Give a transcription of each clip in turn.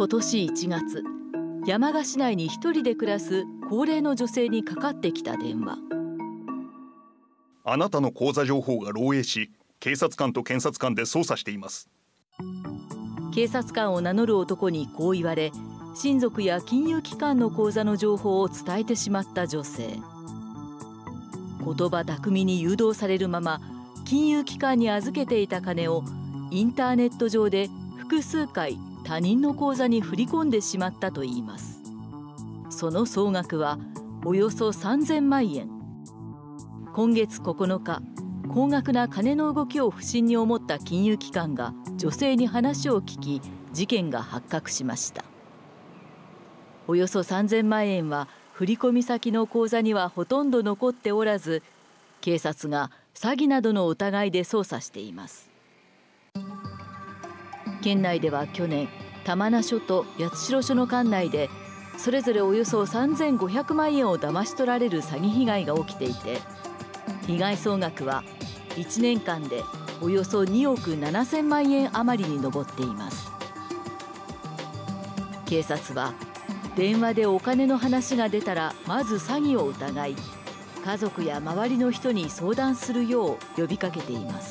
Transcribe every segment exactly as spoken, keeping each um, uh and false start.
今年いちがつ、山鹿市内に一人で暮らす高齢の女性にかかってきた電話。 あなたの口座情報が漏洩し、警察官と検察官で捜査しています。 警察官を名乗る男にこう言われ、親族や金融機関の口座の情報を伝えてしまった女性。言葉巧みに誘導されるまま、金融機関に預けていた金をインターネット上で複数回他人の口座に振り込んでしまったといいます。その総額はおよそさんぜんまんえん。今月ここのか、高額な金の動きを不審に思った金融機関が女性に話を聞き、事件が発覚しました。およそさんぜんまんえんは振込先の口座にはほとんど残っておらず、警察が詐欺などの疑いで捜査しています。県内では去年、玉名署と八代署の管内でそれぞれおよそさんぜんごひゃくまんえんを騙し取られる詐欺被害が起きていて、被害総額はいちねんかんでおよそにおくななせんまんえん余りに上っています。警察は電話でお金の話が出たらまず詐欺を疑い、家族や周りの人に相談するよう呼びかけています。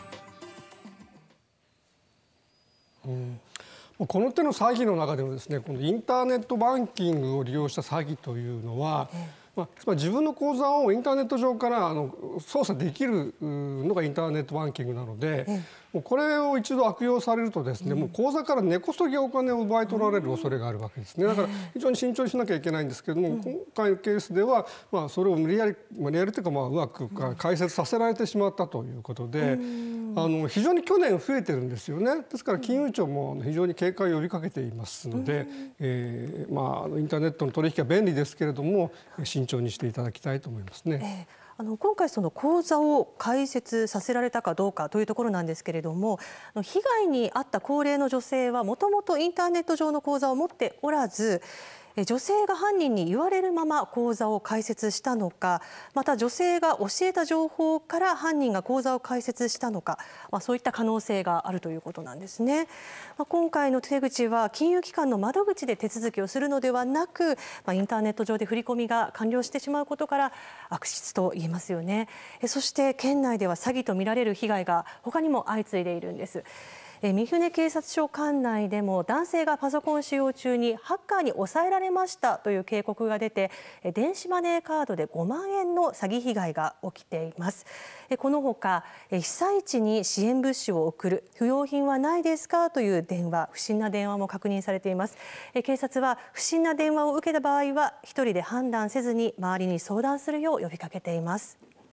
うん、この手の詐欺の中でもですね、このインターネットバンキングを利用した詐欺というのは、まあ、つまり自分の口座をインターネット上からあの操作できるのがインターネットバンキングなので、もうこれを一度悪用されるとですね、もう口座から根こそぎお金を奪い取られる恐れがあるわけですね。だから非常に慎重にしなきゃいけないんですけれども、今回のケースでは、まあ、それを無理やり無理やりというか、まあうまく解説させられてしまったということで、あの非常に去年増えてるんですよね。ですから金融庁も非常に警戒を呼びかけていますので、えー、まあインターネットの取引は便利ですけれども、慎重にしていただきたいと思いますね。 えーあの今回その口座を開設させられたかどうかというところなんですけれども、被害に遭った高齢の女性はもともとインターネット上の口座を持っておらず、女性が犯人に言われるまま口座を開設したのか、また女性が教えた情報から犯人が口座を開設したのか、まあ、そういった可能性があるということなんですね。まあ、今回の手口は金融機関の窓口で手続きをするのではなく、まあ、インターネット上で振り込みが完了してしまうことから悪質と言えますよね。そして県内では詐欺とみられる被害が他にも相次いでいるんです。三船警察署管内でも男性がパソコン使用中にハッカーに抑えられましたという警告が出て、電子マネーカードでごまんえんの詐欺被害が起きています。このほか被災地に支援物資を送る、不要品はないですかという電話、不審な電話も確認されています。警察は不審な電話を受けた場合は一人で判断せずに周りに相談するよう呼びかけています。